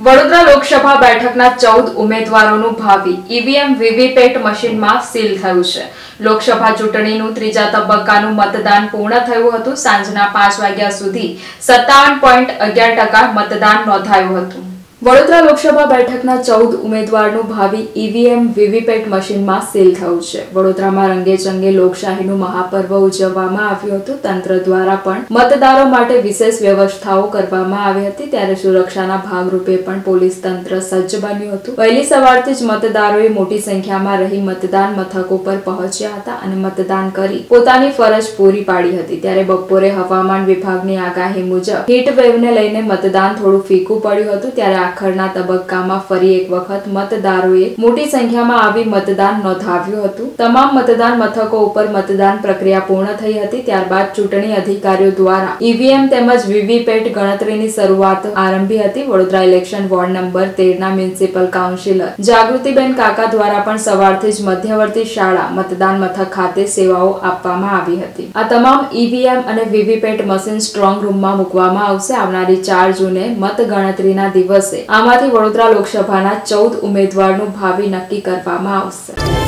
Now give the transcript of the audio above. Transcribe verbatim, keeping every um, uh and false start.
વડોદરા લોકસભા બેઠકના ચૌદ ઉમેદવારોનું ભાવિ ઈવીએમ વીવીપેટ મશીનમાં સીલ થયું છે। લોકસભા ચૂંટણીનું ત્રીજા તબક્કાનું મતદાન પૂર્ણ થયું હતું। સાંજના પાંચ વાગ્યા સુધી સત્તાવન પોઈન્ટ અગિયાર ટકા મતદાન નોંધાયું હતું। વડોદરા લોકસભા બેઠકના ચૌદ ઉમેદવારનું ભાવિ ઈવીએમ વીવીપેટ મશીનમાં સીલ થયું છે। વડોદરામાં રંગેચંગે લોકશાહીનું મહાપર્વ ઉજવવામાં આવ્યું હતું। તંત્ર દ્વારા પણ મતદારો માટે વિશેષ વ્યવસ્થાઓ કરવામાં આવી હતી, ત્યારે સુરક્ષાના ભાગરૂપે પણ પોલીસ તંત્ર સજ્જ બન્યું હતું। વહેલી સવારથી જ મતદારોએ મોટી સંખ્યામાં રહી મતદાન મથકો પર પહોંચ્યા હતા અને મતદાન કરી પોતાની ફરજ પૂરી પાડી હતી। ત્યારે બપોરે હવામાન વિભાગની આગાહી મુજબ હીટ વેવને લઈને મતદાન થોડું ફીકું પડ્યું હતું, ત્યારે આખરના તબક્કામાં ફરી એક વખત મતદારોએ મોટી સંખ્યામાં આવી મતદાન નોંધાવ્યું હતું। તમામ મતદાન મથકો ઉપર મતદાન પ્રક્રિયા પૂર્ણ થઈ હતી। ત્યારબાદ ચૂંટણી અધિકારીઓ દ્વારા ઈવીએમ તેમજ વીવીપેટ ગણતરીની શરૂઆત આરંભી હતી। વડોદરા ઇલેક્શન વોર્ડ નંબર તેર ના મ્યુનિસિપલ કાઉન્સિલર જાગૃતિબેન કાકા દ્વારા પણ સવારથી જ મધ્યવર્તી શાળા મતદાન મથક ખાતે સેવાઓ આપવામાં આવી હતી। આ તમામ ઈવીએમ અને વીવીપેટ મશીન સ્ટ્રોંગ રૂમમાં મૂકવામાં આવશે। આવનારી ચાર જૂને મત ગણતરીના દિવસે આમાંથી વડોદરા લોકસભાના ચૌદ ઉમેદવારનું ભાવિ નક્કી કરવામાં આવશે।